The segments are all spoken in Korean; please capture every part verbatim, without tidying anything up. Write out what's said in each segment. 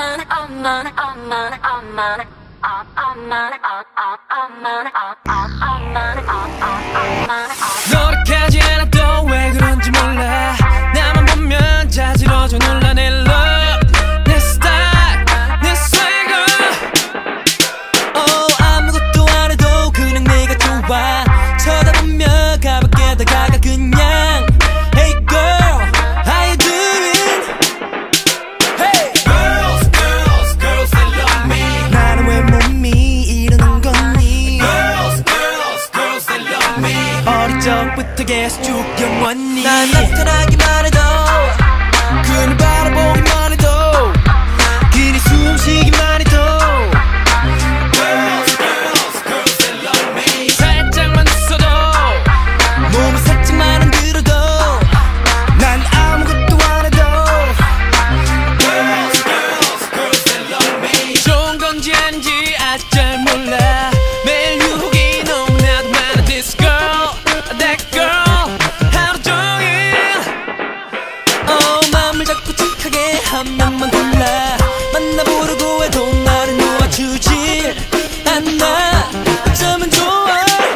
노력하지 않아도 왜 그런지 몰라. 나만 보면 자지러져 놀라. 내 love, 내 style, 내 swagger. Oh, 아무것도 안 해도 그냥 내가 좋아. 쳐다보면 가볍게 다가가 그냥. Hey girl, how you doing? Hey girls, girls, girls they love me. 나는 왜 몸이 이러는 거니? Girls, girls, girls they love me. 어릴 적부터 계속 쭉 영원히 난 나타나기만 해도 그를 바라보기만 해도 그리 숨쉬기만 해도 Girls, girls, girls they love me. 살짝만 웃어도 몸이 살짝만 흔들어도 난 아무것도 안 해도 Girls, girls, girls they love me. 좋은 건지 아닌지 아직 잘 몰라. 매일 유혹이 너무나도 많아. This girl, that girl, 하루 종일 oh, 마음을 자꾸 착하게 한 명만 골라. 만나보려고 해도 나를 놓아주질 않아. 어쩌면 좋아.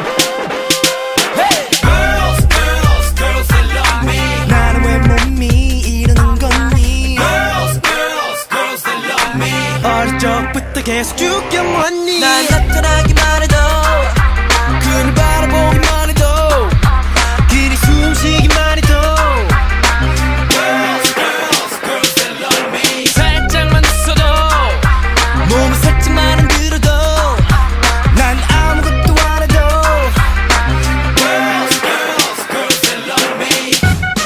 Hey! Girls, girls, girls they love me. 나는 왜 몸이 이러는 거니? Girls, girls, girls they love me. 어릴 적부터 계속 쭉 영원히 난 나타나기만 해도 그를 바라보기만 해도 그리 숨쉬기만 해도 Girls, girls, girls they love me. 살짝만 웃어도 몸이 살짝만 흔들어도 난 아무것도 안 해도 Girls, girls, girls they love me.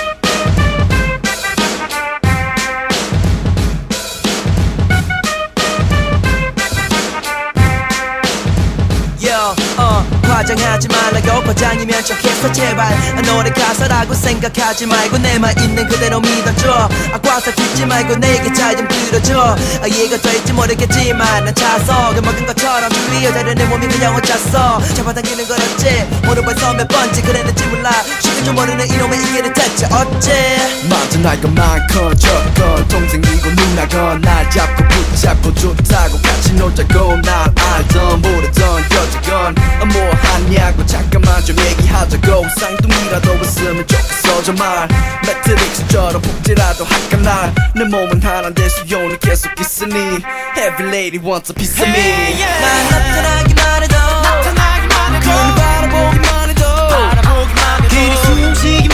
Yo, 어, 과장하지 말라고. 과장이면 척했어 제발. 아, 노래 가사라고 생각하지 말고 내만 있는 그대로 믿어줘. 아, 과사 듣지 말고 내게 잘 좀 들어줘. 아, 이해가 될지 모르겠지만 난 차석을 먹은 것처럼 줄리어대로 내 몸이 그냥 혼자서 잡아당기는 걸 어째. 오늘 벌써 몇 번째 그랬는지 몰라. 쉽게 좀 모르는 이놈의 이해는 대체 어째. 맞아 날 것만큼 적건 동생이고 누나건 날 잡고 붙잡고 좋다고 같이 놀자고 날 알던 모르던 여자건 뭐 하냐고 잠깐만 좀 얘기하자고. 쌍둥이라도 있으면 좋겠어 정말. 매트릭스처럼 복제라도 할까 날. 내 몸은 하나인데 수용이 계속 있으니 Every lady wants a piece of me. Hey, yeah. 난 나타나기만 해도 나타나기만 해도 그를 바라보기만 해도 바라보기만 해도 그리 숨쉬기